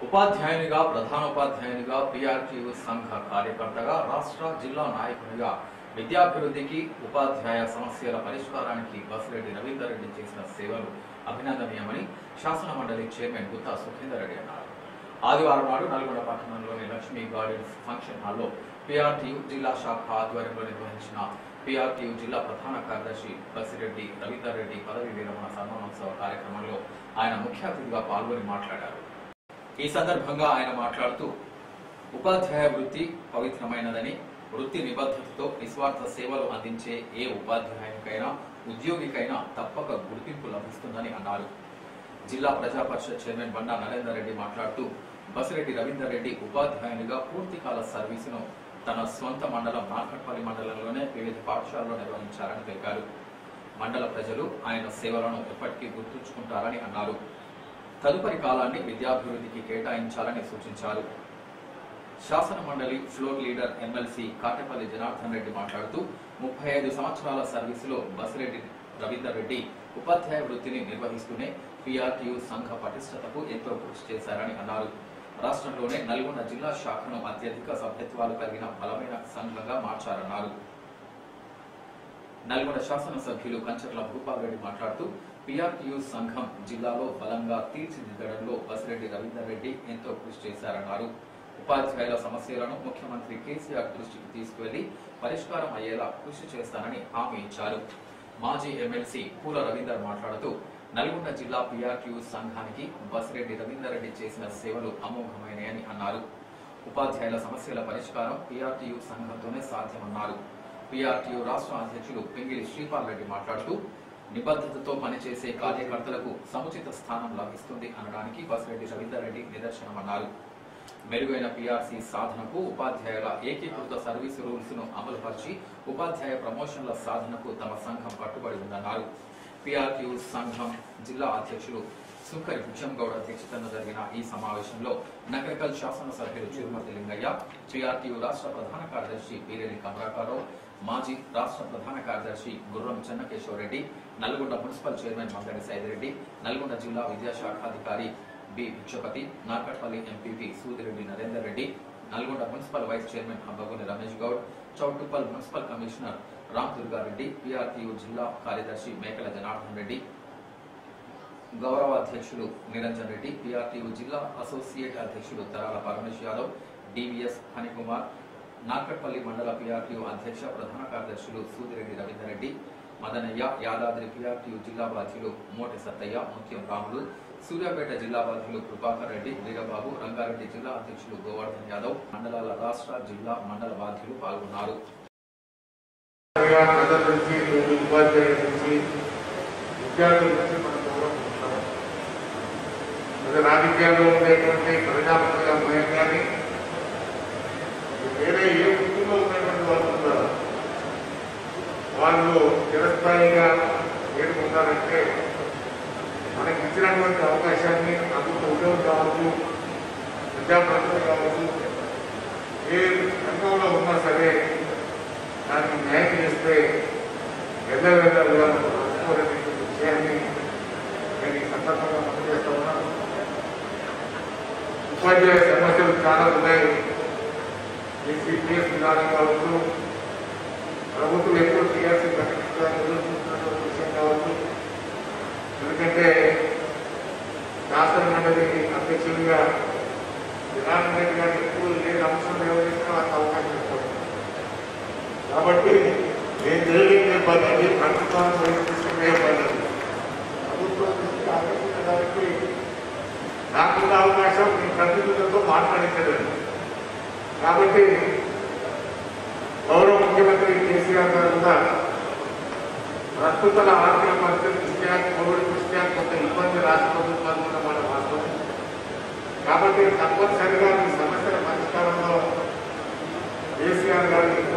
ఉపాధ్యాయునిగా ప్రధానోపాధ్యాయునిగా PRTU సంఘ కార్యకర్తగా రాష్ట్ర జిల్లా నాయకునిగా విద్యాభివృద్ధికి ఉపాధ్యాయ సమస్యల పరిష్కారానికి బసిరెడ్డి రవీందర్ రెడ్డి చేసిన సేవలు అభినందనీయమని శాసన మండలి చైర్మన్ గుత్తా సుఖేందర్ రెడ్డి అన్నారు. ఆదివారం నాడు నల్గొండ పట్టణంలోని లక్ష్మీ గార్డెన్స్ ఫంక్షన్ హాల్లో పీఆర్టీయూ జిల్లా శాఖ ఆధ్వర్యంలో నిర్వహించిన పీఆర్టీయూ జిల్లా ప్రధాన కార్యదర్శి బసిరెడ్డి రవీందర్ రెడ్డి పదవి విరమణ సన్మానోత్సవ కార్యక్రమంలో ఆయన ముఖ్య అతిథిగా పాల్గొని మాట్లాడారు. ఈ సందర్భంగా ఆయన మాట్లాడుతూ ఉపాధ్యాయ వృత్తి పవిత్రమైనదని, వృత్తి నిబద్ధతతో నిస్వార్థ సేవలు అందించే ఏ ఉపాధ్యాయునికైనా ఉద్యోగికైనా తప్పక గుర్తింపు లభిస్తుందని అన్నారు. జిల్లా ప్రజా పరిషత్ చైర్మన్ బండా నరేందర్ రెడ్డి మాట్లాడుతూ బసిరెడ్డి రవీందర్ రెడ్డి ఉపాధ్యాయునిగా పూర్తికాల సర్వీసును తన స్వంత మండలం నార్కట్పల్లి మండలంలోనే వివిధ పాఠశాలలో నిర్వహించారని తెలిపారు. మండల ప్రజలు ఆయన సేవలను ఎప్పటికీ గుర్తుంచుకుంటారని అన్నారు. తదుపరి కాలాన్ని విద్యాభివృద్ధికి కేటాయించాలని సూచించారు. శాసన మండలి floor leader MLC Katepalli Janardhan Reddy మాట్లాడుతూ 35 సంవత్సరాల సర్వీసులో బసిరెడ్డి రవీందర్ రెడ్డి ఉపాధ్యాయ వృత్తిని నిర్వహిస్తూనే పీఆర్టీయూ సంఘ పటిష్టతకు ఎంతో కృషి చేశారని అన్నారు. రాష్ట్రంలోనే నల్గొండ జిల్లా శాఖను అత్యధిక సభ్యత్వాలు కలిగిన బలమైన సంఘంగా మార్చారన్నారు. నల్గొండ శాసనసభ్యులు కంచర్ల భూపాల్ రెడ్డి మాట్లాడుతూ పీఆర్టీయూ సంఘం జిల్లాలో బలంగా తీర్చిదిద్దడంలో బసిరెడ్డి రవీందర్ రెడ్డి ఎంతో కృషి చేశారన్నారు. ఉపాధ్యాయుల సమస్యలను ముఖ్యమంత్రి కేసీఆర్ దృష్టికి తీసుకువెళ్లి పరిష్కారం అయ్యేలా కృషి చేస్తానని హామీ ఇచ్చారు. మాజీ ఎమ్మెల్సీ పూల రవీందర్ మాట్లాడుతూ నల్గొండ జిల్లా పీఆర్టీయూ సంఘానికి బసిరెడ్డి రవీందర్ రెడ్డి చేసిన సేవలు అమోఘమైనయని అన్నారు. ఉపాధ్యాయుల సమస్యల పరిష్కారం పీఆర్టీయూ సంఘంతోనే సాధ్యమన్నారు. పీఆర్టీయూ రాష్ట్ర అధ్యక్షులు పింగిలి శ్రీపాల్ రెడ్డి మాట్లాడుతూ నిబద్ధతతో పనిచేసే కార్యకర్తలకు సముచిత స్థానం లభిస్తుంది అనడానికి బసిరెడ్డి రవీందర్ రెడ్డి నిదర్శనమన్నారు. మెరుగైన పీఆర్సీ సాధనకు ఉపాధ్యాయుల ఏకీకృత సర్వీసు రూల్స్ ను అమలుపరిచి ఉపాధ్యాయ ప్రమోషన్ల సాధనకు తమ సంఘం కట్టుబడి ఉందన్నారు. పీఆర్టీయూ సంఘం జిల్లా అధ్యక్షులు సుంకరి భుజంగౌడ్ అధ్యక్షతన జరిగిన ఈ సమావేశంలో నగరకల్ శాసనసభ్యులు చిరుమతి లింగయ్య, పీఆర్టీయూ రాష్ట్ర ప్రధాన కార్యదర్శి పీరేని కమరాకారావు, మాజీ రాష్ట్ర ప్రధాన కార్యదర్శి గుర్రం చెన్నకేశ్వరరెడ్డి, నల్గొండ మున్సిపల్ చైర్మన్ మంగడి సైదిరెడ్డి, నల్గొండ జిల్లా విద్యాశాఖాధికారి B Bhikshapathi, Narketpally MPP Sudireddy Narender Reddy, Nalgonda municipal vice chairman Hambagoni Ramesh Goud, Choutuppal municipal commissioner Ram Durgareddy, PRTU జిల్లా కార్యదర్శి మేకల జనార్దన్ రెడ్డి, గౌరవ అధ్యక్షులు నిరంజన్ రెడ్డి, పీఆర్టీయూ జిల్లా అసోసియేట్ అధ్యక్షులు తరాల పరమేశ్ యాదవ్, డివిఎస్ ఫణికుమార్, నార్కట్పల్లి మండల పీఆర్టీయూ అధ్యక్ష ప్రధాన కార్యదర్శులు సూదిరెడ్డి రవీందర్ రెడ్డి, మదనయ్య, యాదాద్రి పీఆర్టీయూ జిల్లా బాధ్యులు మోటి సత్తయ్య, ముత్యం రాములు, సూర్యాపేట జిల్లా బాధ్యులు కృపాకర్ రెడ్డి, వీరబాబు, రంగారెడ్డి జిల్లా అధ్యక్షులు గోవర్ధన్ యాదవ్, మండలాల రాష్ట్ర జిల్లా మండల బాధ్యులు పాల్గొన్నారు. రాజకీయాల్లో ఉండేటువంటి ప్రజాపతిగా భయం కానీ వేరే ఏ వృత్తిలో ఉన్నటువంటి వాళ్ళు ఉన్నారు, వాళ్ళు చిరస్థాయిగా ఏడుకుంటారంటే మనకి ఇచ్చినటువంటి అవకాశాన్ని అందుకు ఉద్యోగం కావచ్చు, ప్రజాప్రతినిధులు కావచ్చు, ఏ రంగంలో ఉన్నా సరే దానికి న్యాయం చేస్తే ఎల్లవేళగా అందుకోలేని విషయాన్ని నేను ఈ సందర్భంగా మనం చేస్తా ఉన్నాను. ఉపాధ్యాయ సమస్యలు చాలా ఉన్నాయి. ఈ సిపిఎస్ విధానం కావచ్చు, ప్రభుత్వం ఎక్కువ టీఆర్సీ ప్రకటించాలని విషయం కావచ్చు, ఎందుకంటే శాసన మండలి అధ్యక్షుడిగా జనార్దన్ రెడ్డి గారు ఎక్కువ లేని అంశం నిర్వహించిన వాళ్ళకి అవకాశం ఇస్తారు. కాబట్టి నేను తెలియని పద్ధతి ప్రభుత్వాన్ని ప్రయత్నిస్తున్న పద్ధతి ప్రభుత్వం ఆకర్షించడానికి నాకున్న అవకాశం మీ ప్రతినిధులతో మాట్లాడించలేదు. కాబట్టి గౌరవ ముఖ్యమంత్రి కేసీఆర్ గారు కూడా ప్రస్తుత ఆర్థిక పరిస్థితి దృష్ట్యా, కోవిడ్ దృష్ట్యా కొంత ఇబ్బంది రాష్ట్ర ప్రభుత్వాలు ఉన్న మాట వాస్తవం. కాబట్టి తప్పనిసరిగా ఈ సమస్యల పరిష్కారంలో కేసీఆర్ గారి